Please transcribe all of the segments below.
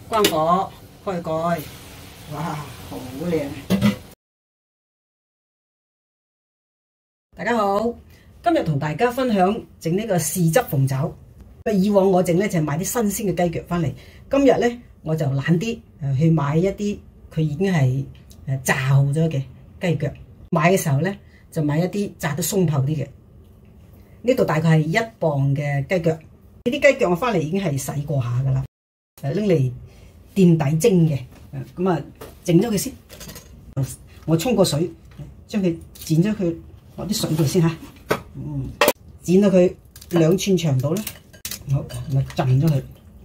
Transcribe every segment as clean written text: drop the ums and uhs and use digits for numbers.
關火，開蓋。哇，好靚！大家好，今日同大家分享整呢個豉汁鳳爪。以往我整咧就係買啲新鮮嘅雞腳翻嚟，今日咧我就懶啲去買一啲佢已經係炸好咗嘅雞腳。買嘅時候咧就買一啲炸得鬆泡啲嘅。呢度大概係1磅嘅雞腳，呢啲雞腳我翻嚟已經係洗過下噶啦，拎嚟墊底蒸嘅。咁啊，整咗佢先。我沖過水，將佢剪咗佢落啲水度先嚇。剪到佢2寸長度啦。好，咪浸咗佢。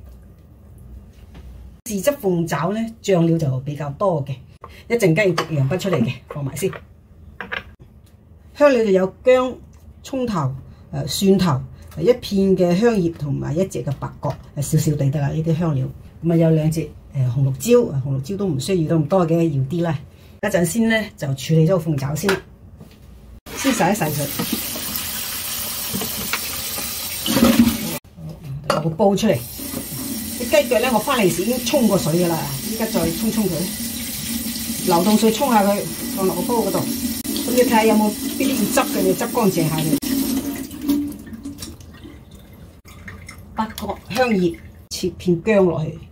豉汁鳳爪咧，醬料就比較多嘅，一陣間要焗羊筆出嚟嘅，放埋先。香料就有薑、葱頭、蒜頭、1片嘅香葉同埋1隻嘅白角，少少地得啦。呢啲香料咁啊，有2隻紅綠椒，紅綠椒都唔需要到咁多嘅，要啲啦。一陣先咧就處理咗個鳳爪先啦，先洗一洗佢。有個煲出嚟，啲雞腳咧我翻嚟時已經沖過水噶啦，依家再沖佢，流動水沖下佢，放落個煲嗰度。咁你睇下有冇邊啲要執嘅，你執乾淨下佢。八角、香葉，切片薑落去。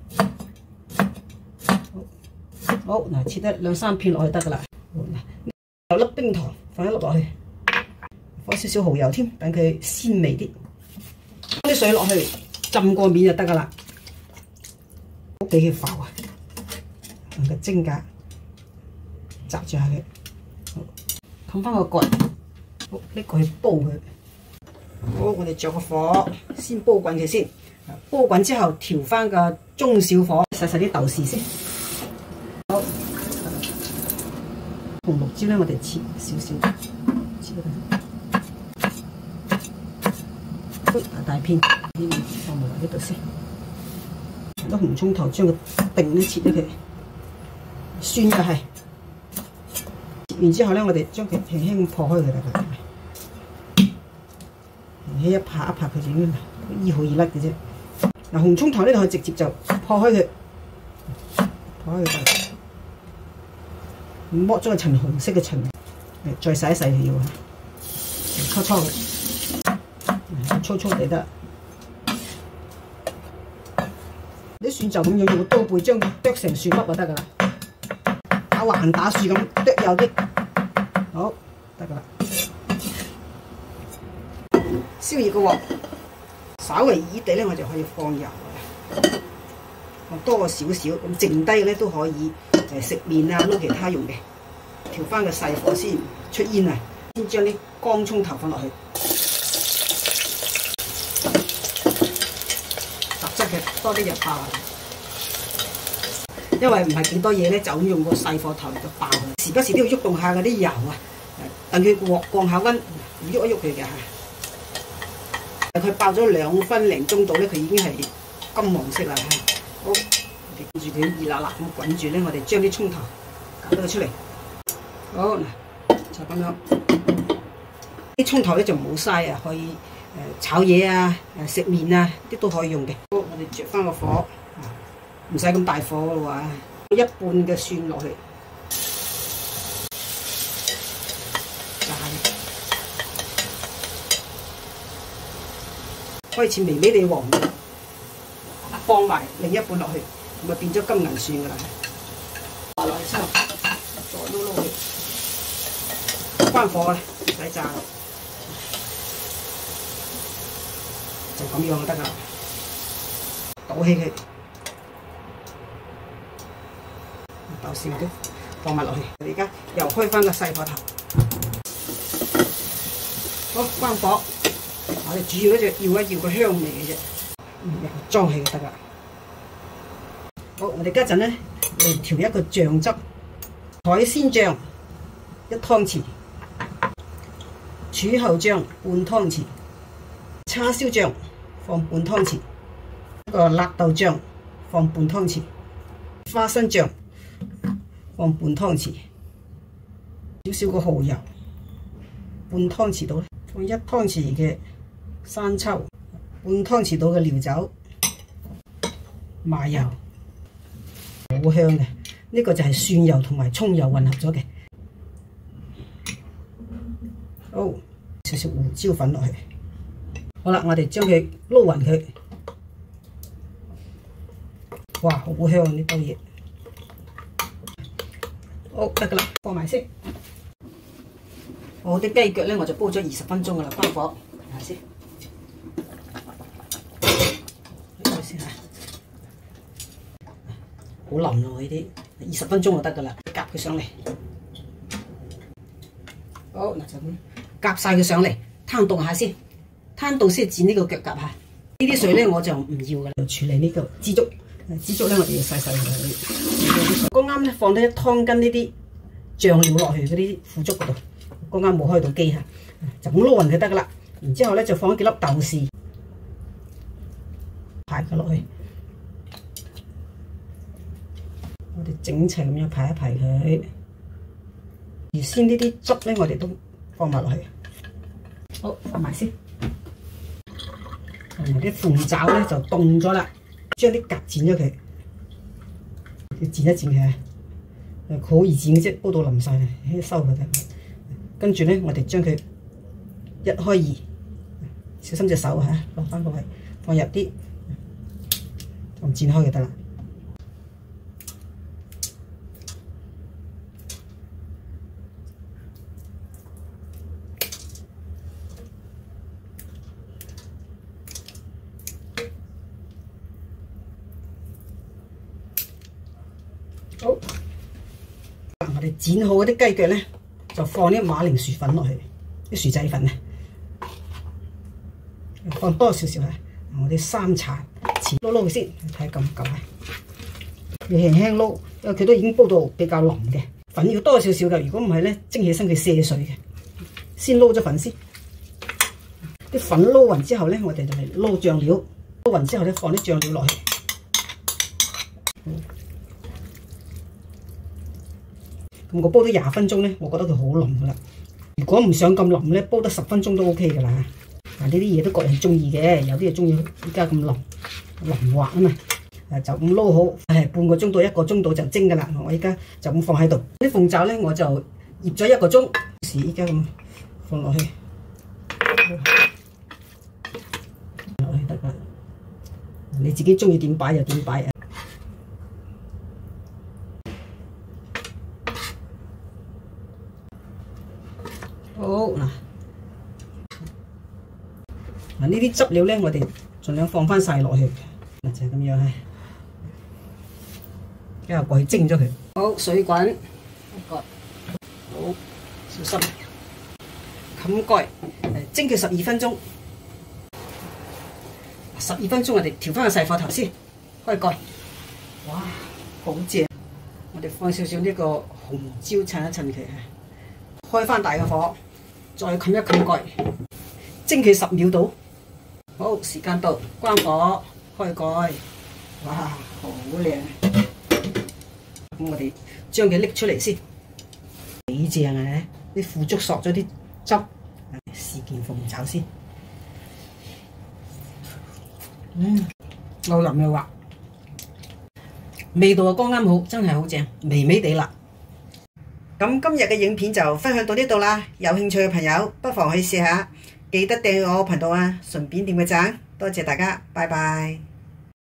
好嗱，切得2、3片落去得噶啦。有粒冰糖，放1粒落去，放少少蠔油添，等佢鮮味啲。啲水落去浸過面就得噶啦，唔好俾佢浮啊！用個蒸架紮住下佢，冚翻個蓋，好拎過去煲佢。好，我哋着個火，先煲滾佢先。煲滾之後調翻個中小火，洗啲豆豉先。好，紅綠椒咧，我哋切少少，切咗佢。大片，呢放埋落呢度先。啲紅葱頭將佢定咧切咗佢，蒜又係。切完之後咧，我哋將佢輕輕破開佢啦。輕輕一拍一拍佢就已經醫好易甩嘅啫。嗱，紅葱頭呢度直接就破開佢，破開佢，剝咗個層紅色嘅層，再洗一洗佢要啊，搓搓佢。粗粗地得，啲蒜就咁樣用個刀背將佢剁成蒜粒就得噶啦，打橫打豎咁剁幼啲，好得噶啦。燒熱個鑊，稍為熱地咧，我就可以放油啦，放多少少，咁剩低嘅咧都可以食麵啊撈其他用嘅。調翻個細火先出煙啊，先將啲乾葱頭放落去。多啲入爆，因為唔係幾多嘢咧，就咁用個細火頭嚟就爆佢。時不時都要喐動下嗰啲油啊，等佢鑊降下溫，喐一喐佢嘅嚇。佢爆咗2分零鐘度咧，佢已經係金黃色啦。好，記住佢熱辣辣咁滾住咧，我哋將啲葱頭搞咗佢出嚟。好嗱，就咁樣。啲葱頭咧就唔好嘥啊，可以炒嘢啊、食麵啊啲都可以用嘅。好，我哋着翻個火，唔使咁大火咯喎，1半嘅蒜落去，炸開始微微地黃，放埋另一半落去，咪變咗金銀蒜噶啦。落去之後，再撈佢，關火啦，唔使炸。就咁樣就得噶啦，倒起佢，豆豉都放埋落去。而家又開翻個細火頭，好關火。我哋主要咧就要個香味嘅啫，裝起就得啦。好，我哋家陣咧嚟調一個醬汁，海鮮醬1湯匙，柱侯醬半湯匙，叉燒醬放半湯匙，一個辣豆醬放半湯匙，花生醬放半湯匙，少少個蠔油半湯匙到，放1湯匙嘅生抽，半湯匙到嘅料酒，麻油香嘅。呢個就係蒜油同埋葱油混合咗嘅。好，少少胡椒粉落去。好啦，我哋將佢撈勻佢。哇，好香呢兜嘢。好，得噶啦，放埋先。我啲雞腳咧，我就煲咗20分鐘噶啦，關火，睇下先。睇先嚇，好腍咯呢啲，20分鐘就得噶啦，夾佢上嚟。好，嗱就咁夾晒佢上嚟，攤凍下先，攤凍先剪呢個腳甲嚇。呢啲水咧我就唔要噶啦，處理呢個枝竹。枝竹咧我哋要洗佢。剛啱咧放咗1湯羹呢啲醬料落去嗰啲腐竹嗰度，剛啱冇開到機嚇，就咁撈勻佢得噶啦。然之後咧就放幾粒豆豉，排佢落去。我哋整齊咁樣排一排佢。而先呢啲汁咧，我哋都放埋落去。好，放埋先。同埋啲鳳爪咧就凍咗啦，將啲甲剪咗佢，要剪一剪佢。好易剪嘅啫，煲到淋晒啦，收佢得。跟住咧，我哋將佢1開2，小心隻手嚇，落翻個位，放入啲，咁剪開就得啦。好。我哋剪好嗰啲雞腳咧，就放啲馬鈴薯粉落去，啲薯仔粉啊，放多少少啊。我啲3茶匙撈佢先，睇下夠唔夠啊？要輕輕撈，因為佢都已經煲到比較腍嘅，粉要多少少嘅。如果唔係咧，蒸起身佢瀉水嘅。先撈咗粉先，啲粉撈勻之後咧，我哋就嚟撈醬料。撈勻之後咧，放啲醬料落去。咁我煲咗20分鐘咧，我覺得佢好腍噶啦。如果唔想咁腍咧，煲得10分鐘都 OK 噶啦。嗱，呢啲嘢都各人中意嘅，有啲係中意依家咁腍滑啊嘛。就咁撈好，半個鐘到1個鐘度就蒸噶啦。我依家就咁放喺度。啲鳳爪咧，我就醃咗1個鐘，依家咁放落去，落去得噶。你自己中意點擺就點擺啊。好嗱，呢啲汁料咧，我哋盡量放翻晒落去，就係咁樣啊。之後過去蒸咗佢。好，水滾，蓋，好小心，冚蓋，蒸佢12分鐘。12分鐘我哋調翻個細火頭先，開蓋。哇，好正！我哋放少少呢個紅椒襯一襯佢，開翻大個火。再冚一冚蓋，蒸佢10秒到。好，時間到，關火，開蓋。哇，好靚！咁我哋將佢拎出嚟先，幾正啊！啲腐竹索咗啲汁，試件鳳爪先。又腍又滑，味道啊剛啱好，真係好正，微微地辣。咁今日嘅影片就分享到呢度啦，有興趣嘅朋友不妨去試下，記得訂閱我頻道啊，順便點個讚，多謝大家，拜拜。